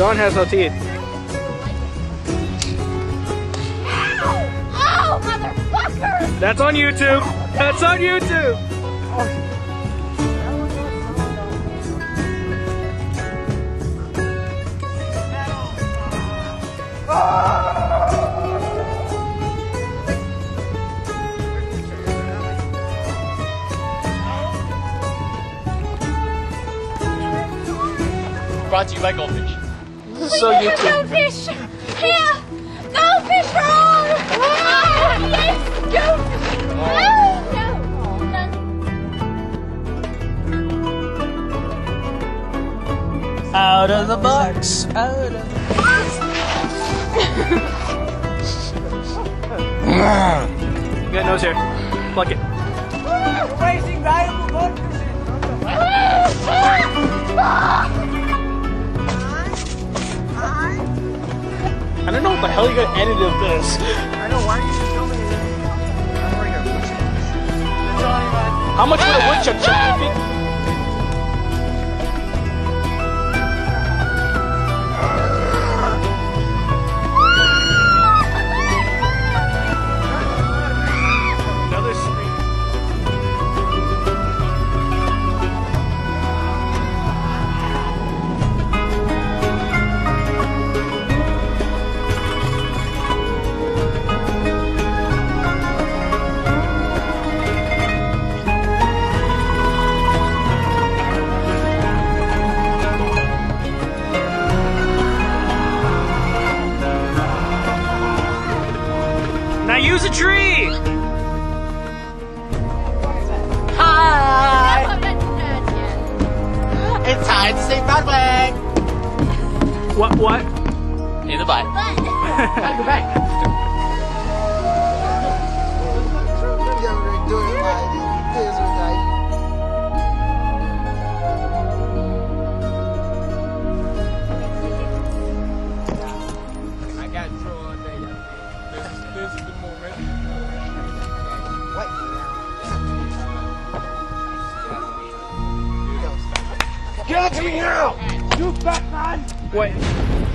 John has no teeth. Oh, motherfucker! That's on YouTube. That's on YouTube. Brought to you by Goldfish. This is so YouTube. Goldfish! Here! Goldfish roll! Oh, yes! Goldfish! Oh, no! None. Out of the box. Out of the box. You got nose hair. Pluck it. We're wasting valuable goldfish. I don't know what the hell you got edited of this. I know, why are you filming it? I'm already gonna push it. That's all you got. How much would a woodchuck chuck be? Another scream. Now use a tree! Hi! No, I'm not done yet. It's time to say Broadway. What? In the butt. But, Go back. I got troll on day. This is the moment. What? Give it to me now! You fat man! Wait.